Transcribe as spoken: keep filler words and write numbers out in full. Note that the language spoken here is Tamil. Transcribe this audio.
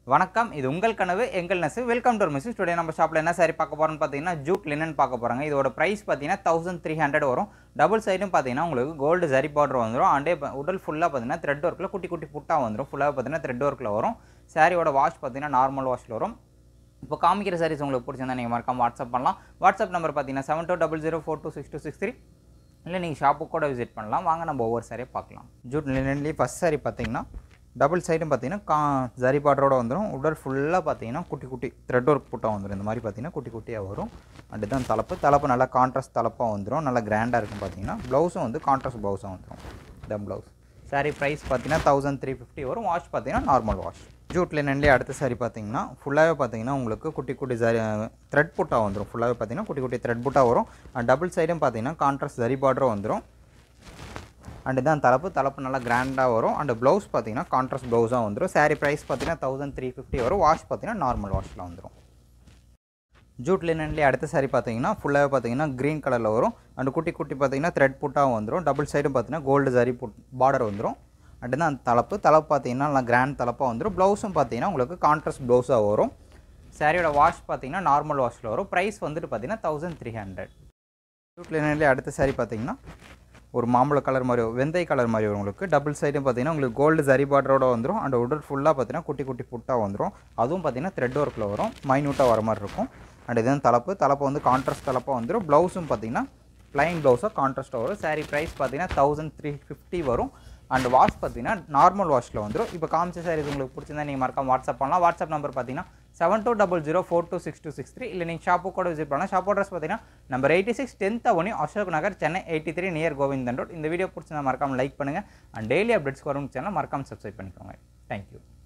வணக்கம் இது உங்கள் கனவு எங்கள் நெசவு வெல்கம் டு மிஸ் டுடே நம்ம ஷாப்ல என்ன சாரி பார்க்க போறோம்னு பாத்தீங்கன்னா ஜூட் லினன் பார்க்க போறாங்க இதோட பிரைஸ் பாத்தீங்கன்னா one thousand three hundred வரும் டபுள் சைடும் பாத்தீங்கன்னா உங்களுக்கு கோல்ட் ஜரி பார்டர் வந்துரும் அண்டே உடல் ஃபுல்லா பாத்தீங்கன்னா த்ரெட் வர்க்ல குட்டி குட்டி புட்டா வந்துரும் ஃபுல்லா பாத்தீங்கன்னா த்ரெட் வர்க்ல வரும் சாரியோட வாஷ் பாத்தீங்கன்னா நார்மல் வாஷ்ல வரும் இப்போ காமிக்கிற சாரீஸ் உங்களுக்கு பிடிச்சிருந்தா நீங்க மறக்காம வாட்ஸ்அப் பண்ணலாம் வாட்ஸ்அப் நம்பர் பாத்தீங்கன்னா seven two zero zero four two six two six three இல்ல நீங்க ஷாப்புக்கு கூட விசிட் பண்ணலாம் வாங்க நம்ம ஒவ்வொரு சாரியை பார்க்கலாம் ஜூட் லினன்லயே ஃபர்ஸ்ட் சாரி பாத்தீங்கன்னா டபுள் சைடும் பார்த்தீங்கன்னா ஜரி பார்டரோட வந்துடும் உடல் ஃபுல்லாக பார்த்தீங்கன்னா குட்டி குட்டி த்ரெட் ஒர்க் புட்டா வந்துடும் இந்த மாதிரி பார்த்தீங்கன்னா குட்டி குட்டியாக வரும் அண்டு தான் தலைப்பு தலைப்பு நல்லா கான்ட்ராஸ்ட் தலைப்பாக வந்துடும் நல்லா கிராண்டாக இருக்கும் பார்த்தீங்கன்னா ப்ளவுஸும் வந்து கான்ட்ராஸ்ட் ப்ளவுஸாக வந்துடும் இந்த ப்ளவுஸ் சாரி ப்ரைஸ் பார்த்தீங்கன்னா தௌசண்ட் த்ரீ ஃபிஃப்டி வரும் வாஷ் பார்த்தீங்கன்னா நார்மல் வாஷ் ஜூட் லினன்லேயே அடுத்த சாரி பார்த்தீங்கன்னா ஃபுல்லாகவே பார்த்தீங்கன்னா உங்களுக்கு குட்டி குட்டி ஜரி த்ரெட் புட்டா வந்துடும் ஃபுல்லாகவே பார்த்தீங்கன்னா குட்டி குட்டி த்ரெட் புட்டா வரும் டபுள் சைடும் பார்த்தீங்கன்னா கான்ட்ராஸ்ட் ஜரி பார்டரும் வந்துடும் அண்ட் தான் தலைப்பு தலைப்பு நல்லா கிராண்டாக வரும் அண்ட் ப்ளவுஸ் பார்த்தீங்கன்னா கான்ட்ராஸ்ட் ப்ளவுஸாக வந்துடும் சாரி ப்ரைஸ் பார்த்தீங்கன்னா தௌசண்ட் த்ரீ ஃபிஃப்டி வரும் வாஷ் பார்த்தீங்கன்னா நார்மல் வாஷில் வந்துடும் ஜூட் லினன்லேயே அடுத்த சாரி பார்த்தீங்கன்னா ஃபுல்லாகவே பார்த்தீங்கன்னா க்ரீன் கலரில் வரும் அண்ட் குட்டி குட்டி பார்த்தீங்கன்னா த்ரெட் புட்டாகவும் வந்துடும் டபுள் சைடும் பார்த்தீங்கன்னா கோல்டு ஜரி புட் பார்டர் வந்துடும் அண்ட் தான் அந்த தலைப்பு தலைப்பு பார்த்தீங்கன்னா நல்லா கிராண்ட் தலைப்பாக வந்துடும் ப்ளவுஸும் பார்த்தீங்கன்னா உங்களுக்கு கான்ட்ராஸ்ட் ப்ளவுஸாக வரும் சாரியோட வாஷ் பார்த்தீங்கன்னா நார்மல் வாஷில் வரும் ப்ரைஸ் வந்துட்டு பார்த்தீங்கன்னா தௌசண்ட் த்ரீ ஹண்ட்ரட் ஜூட் லினன்லேயே அடுத்த சாரி பார்த்தீங்கன்னா ஒரு மாம்பழ கலர் மாதிரி வெந்தய கலர் மாதிரி வரும் உங்களுக்கு டபுள் சைடும் பார்த்தீங்கன்னா உங்களுக்கு கோல்டு ஜரி பார்டரோட வந்துடும் அண்ட் உடல் ஃபுல்லாக பார்த்தீங்கன்னா குட்டி குட்டி புட்டாக வந்துடும் அதுவும் பார்த்தீங்கன்னா த்ரெட் ஒர்க்கில் வரும் மைன்யூட்டாக வர மாதிரி இருக்கும் அண்ட் இதுதான் தலைப்பு தலைப்பு வந்து கான்ட்ராஸ்ட் தலைப்பாக வந்துடும் ப்ளவுஸும் பார்த்தீங்கன்னா ப்ளைன் ப்ளவுஸாக கான்ட்ராஸ்ட்டாக வரும் சாரி ப்ரைஸ் பார்த்தீங்கன்னா தௌசண்ட் த்ரீ ஃபிஃப்டி வரும் அண்ட் வாஷ் பார்த்தீங்கன்னா நார்மல் வாஷில் வந்துடும் இப்போ காமிச்ச சாரீஸ் உங்களுக்கு பிடிச்சிருந்தா நீங்கள் மறக்காம வாட்ஸ்அப் பண்ணலாம் வாட்ஸ்அப் நம்பர் பார்த்தீங்கன்னா seven two zero zero four two six two six three இல்லை நீங்கள் ஷாப்பு கூட விசிட் பண்ணலாம் ஷாப் அட்ரஸ் பார்த்தீங்கன்னா number eighty six tenth avenue Ashok Nagar Chennai eighty three near Govindan road இந்த வீடியோ பிடிச்சிருந்தா மறக்காம லைக் பண்ணுங்கள் அண்ட் டெய்லி அப்டேட்ஸ் வரும் சேனல் மறக்காம சப்ஸ்கிரைப் பண்ணிக்கோங்க தேங்க்யூ